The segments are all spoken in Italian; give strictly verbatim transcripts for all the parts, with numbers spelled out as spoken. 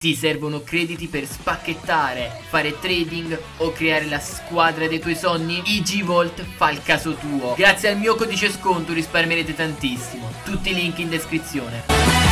Ti servono crediti per spacchettare, fare trading o creare la squadra dei tuoi sogni? EasyVault fa il caso tuo. Grazie al mio codice sconto risparmierete tantissimo. Tutti i link in descrizione.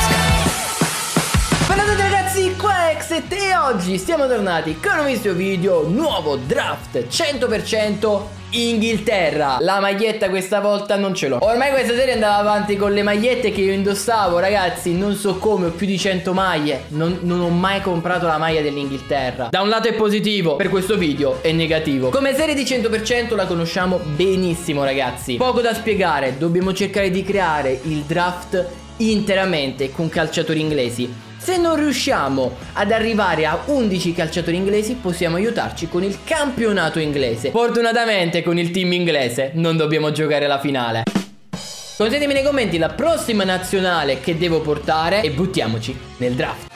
Ciao a tutti ragazzi, qua è Exet e oggi siamo tornati con un nuovo video, nuovo draft cento per cento Inghilterra. La maglietta questa volta non ce l'ho. Ormai questa serie andava avanti con le magliette che io indossavo, ragazzi. Non so come, ho più di cento maglie. Non, non ho mai comprato la maglia dell'Inghilterra. Da un lato è positivo, per questo video è negativo. Come serie di cento per cento la conosciamo benissimo, ragazzi. Poco da spiegare, dobbiamo cercare di creare il draft interamente con calciatori inglesi. Se non riusciamo ad arrivare a undici calciatori inglesi, possiamo aiutarci con il campionato inglese. Fortunatamente con il team inglese non dobbiamo giocare la finale. Consigliatemi nei commenti la prossima nazionale che devo portare e buttiamoci nel draft.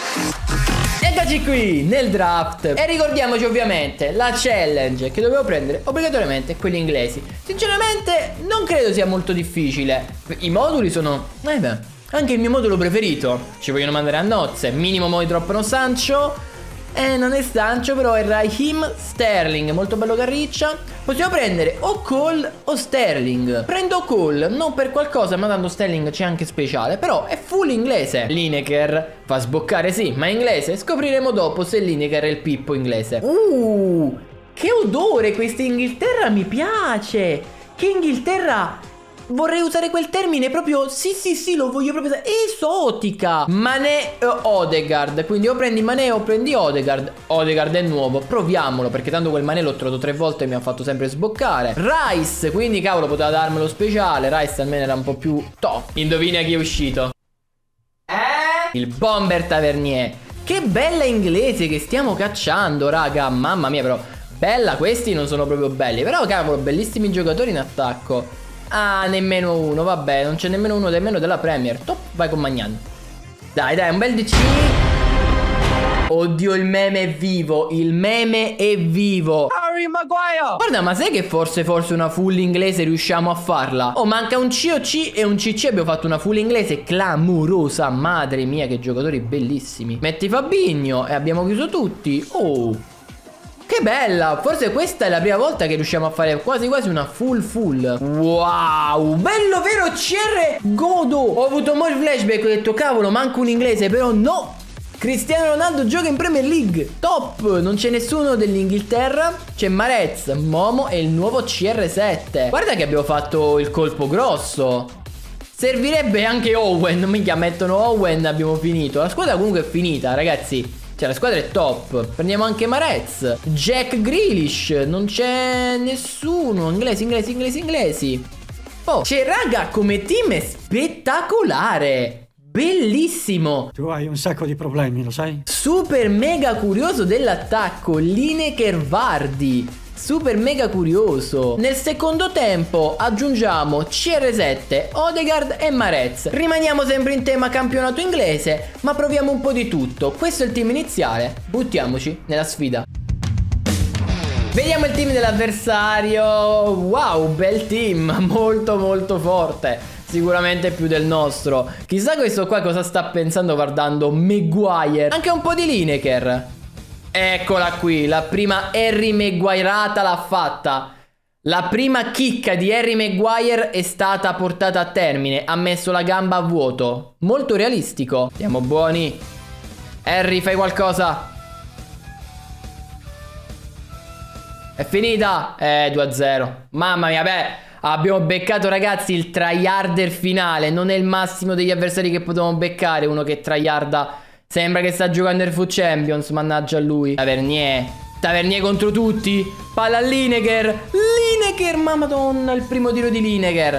Eccoci qui nel draft. E ricordiamoci ovviamente la challenge che dovevo prendere obbligatoriamente quelli inglesi. Sinceramente non credo sia molto difficile. I moduli sono... Eh beh, anche il mio modulo preferito. Ci vogliono mandare a nozze. Minimo mo droppano Sancho. E non è Sancho, però è Raheem Sterling. Molto bello carriccia. Possiamo prendere o Cole o Sterling. Prendo Cole, non per qualcosa, ma tanto Sterling c'è anche speciale. Però è full inglese. Lineker fa sboccare sì, ma inglese. Scopriremo dopo se Lineker è il Pippo inglese. Uh, che odore questa Inghilterra, mi piace. Che Inghilterra... Vorrei usare quel termine proprio. Sì sì sì, lo voglio proprio usare. Esotica. Mané o Odegaard. Quindi o prendi Mané o prendi Odegaard. Odegaard è nuovo, proviamolo, perché tanto quel Mané l'ho trovato tre volte e mi ha fatto sempre sboccare. Rice, quindi cavolo, poteva darmelo speciale. Rice almeno era un po' più top. Indovina chi è uscito? Eh? Il Bomber Tavernier. Che bella inglese che stiamo cacciando, raga. Mamma mia, però bella, questi non sono proprio belli. Però cavolo, bellissimi giocatori in attacco. Ah, nemmeno uno, vabbè, non c'è nemmeno uno nemmeno della Premier. Top, vai con Magnan. Dai, dai, un bel D C. Oddio, il meme è vivo. Il meme è vivo. Harry Maguire. Guarda, ma sai che forse forse una full inglese riusciamo a farla? Oh, manca un C O C e un C C. Abbiamo fatto una full inglese clamorosa. Madre mia, che giocatori bellissimi. Metti Fabinho e abbiamo chiuso tutti. Oh, che bella. Forse questa è la prima volta che riusciamo a fare quasi quasi una full full. Wow, bello vero C R. Godo. Ho avuto molti flashback. Ho detto cavolo, manca un inglese. Però no, Cristiano Ronaldo gioca in Premier League. Top. Non c'è nessuno dell'Inghilterra. C'è Marez, Momo e il nuovo C R sette. Guarda che abbiamo fatto il colpo grosso. Servirebbe anche Owen. Minchia, mettono Owen. Abbiamo finito. La squadra comunque è finita, ragazzi. Cioè la squadra è top. Prendiamo anche Marez, Jack Grealish. Non c'è nessuno. Inglesi, inglesi, inglesi, inglesi. Oh, c'è raga, come team è spettacolare. Bellissimo. Tu hai un sacco di problemi, lo sai? Super mega curioso dell'attacco Lineker Vardy. Super mega curioso. Nel secondo tempo aggiungiamo C R sette, Odegaard e Marez. Rimaniamo sempre in tema campionato inglese, ma proviamo un po' di tutto. Questo è il team iniziale. Buttiamoci nella sfida. Vediamo il team dell'avversario. Wow, bel team. Molto molto forte. Sicuramente più del nostro. Chissà questo qua cosa sta pensando guardando Maguire. Anche un po' di Lineker. Eccola qui, la prima Harry Maguireata l'ha fatta. La prima chicca di Harry Maguire è stata portata a termine. Ha messo la gamba a vuoto. Molto realistico. Siamo buoni. Harry, fai qualcosa. È finita. Eh, due a zero. Mamma mia, beh, abbiamo beccato, ragazzi, il tryharder finale. Non è il massimo degli avversari che potevamo beccare. Uno che tryharda. Sembra che sta giocando il Foot Champions, mannaggia a lui. Tavernier. Tavernier contro tutti. Palla a Lineker. Lineker, ma madonna, il primo tiro di Lineker.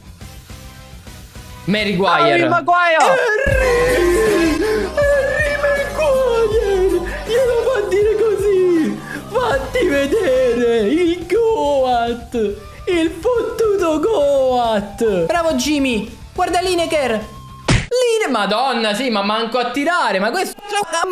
Maguire. Harry Maguire. Harry, Harry Maguire. Glielo fa dire così. Fatti vedere il Goat. Il fottuto Goat. Bravo Jimmy. Guarda Lineker. Line, madonna, sì, ma manco a tirare. Ma questo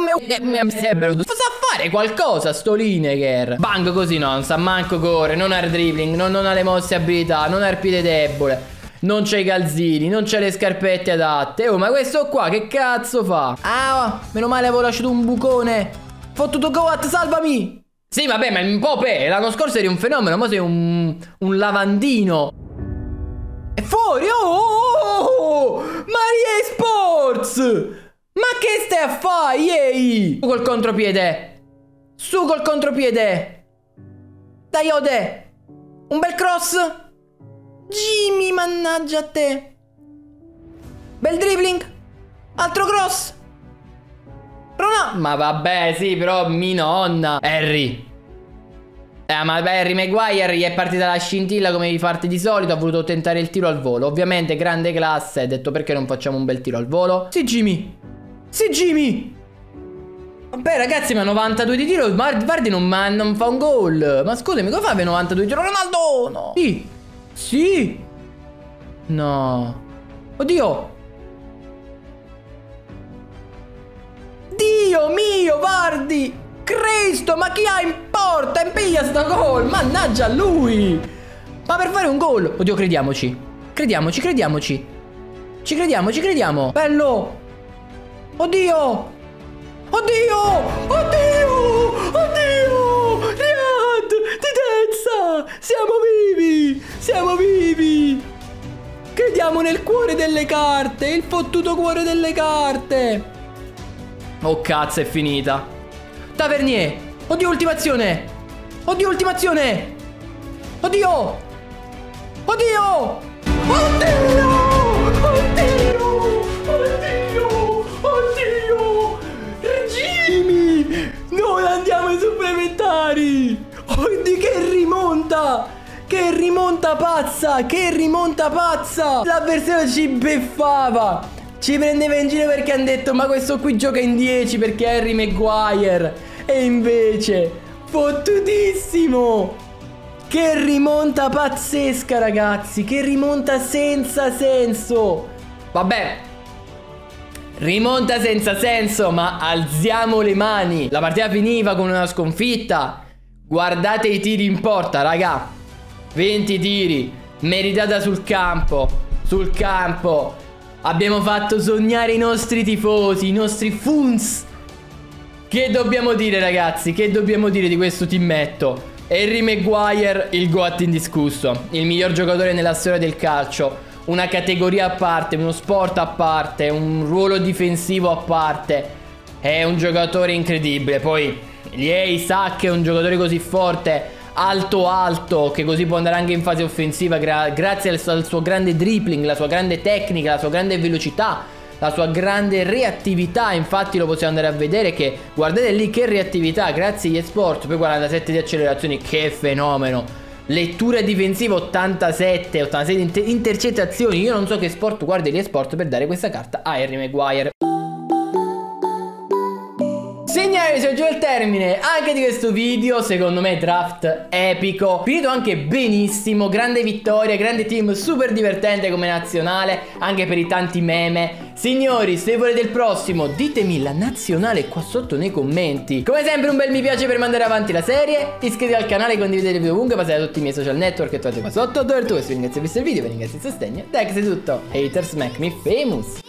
sa fare qualcosa sto Lineker. Bang, così no, non sa manco correre. Non ha il dribbling, non, non ha le mosse abilità, non ha il piede debole. Non c'è i calzini, non c'è le scarpette adatte. Oh, ma questo qua che cazzo fa? Ah, meno male avevo lasciato un bucone. Fottuto Goat, salvami. Sì, vabbè, ma un po' pe. L'anno scorso eri un fenomeno, ma sei un, un lavandino. È fuori, oh, oh, oh, Maria Sports. Ma che stai a fare, yay? Su col contropiede. Su col contropiede. Dai, Ode. Un bel cross. Jimmy, mannaggia a te. Bel dribbling. Altro cross. Ronaldo. Ma vabbè, sì, però mi nonna. Harry. Eh, ma beh, Harry Maguire gli è partita la scintilla come vi fate di solito. Ha voluto tentare il tiro al volo. Ovviamente grande classe. Ha detto perché non facciamo un bel tiro al volo. Sì, Jimmy. Sì, Jimmy. Vabbè, ragazzi, ma novantadue di tiro. Vardy non, ma non fa un gol. Ma scusami, come fa a novantadue di tiro? Ronaldo, no. Sì. Sì. No. Oddio. Dio mio, Vardy. Cristo, ma chi ha in porta? Impiglia sto gol. Mannaggia a lui. Ma per fare un gol. Oddio, crediamoci. Crediamoci, crediamoci. Ci crediamo, ci crediamo. Bello. Oddio. Oddio. Oddio. Oddio. Riyad, di terza. Siamo vivi. Siamo vivi. Crediamo nel cuore delle carte. Il fottuto cuore delle carte. Oh cazzo, è finita. Tavernier. Oddio, ultimazione. Oddio, ultimazione. Oddio. Oddio. Oddio. Oddio. Oddio. Oddio. Jimmy. Noi andiamo ai supplementari. Oddio, che rimonta. Che rimonta pazza. Che rimonta pazza. L'avversario ci beffava. Ci prendeva in giro perché hanno detto ma questo qui gioca in dieci perché è Harry Maguire. E invece fottutissimo. Che rimonta pazzesca, ragazzi. Che rimonta senza senso. Vabbè, rimonta senza senso, ma alziamo le mani. La partita finiva con una sconfitta. Guardate i tiri in porta, raga. venti tiri. Meritata sul campo. Sul campo. Abbiamo fatto sognare i nostri tifosi, i nostri Funs. Che dobbiamo dire, ragazzi? Che dobbiamo dire di questo teametto? Harry Maguire, il GOAT indiscusso. Il miglior giocatore nella storia del calcio. Una categoria a parte, uno sport a parte, un ruolo difensivo a parte. È un giocatore incredibile. Poi lei sa che è un giocatore così forte, alto alto, che così può andare anche in fase offensiva gra grazie al suo, al suo grande dribbling, la sua grande tecnica, la sua grande velocità, la sua grande reattività. Infatti lo possiamo andare a vedere che, guardate lì che reattività, grazie agli esport. Poi quarantasette di accelerazioni, che fenomeno. Lettura difensiva ottantasette, ottantasette inter intercettazioni. Io non so che sport guardi gli esport per dare questa carta a Harry Maguire. Signori, si è già il termine anche di questo video. Secondo me draft epico, finito anche benissimo. Grande vittoria, grande team, super divertente come nazionale, anche per i tanti meme. Signori, se volete il prossimo ditemi la nazionale qua sotto nei commenti. Come sempre un bel mi piace per mandare avanti la serie. Iscrivetevi al canale, condividete il video ovunque, passate tutti i miei social network che trovate qua sotto. Dove tu, se vi ringrazio per il video, vi ringrazio il sostegno. Dai, che sei tutto. Haters make me famous.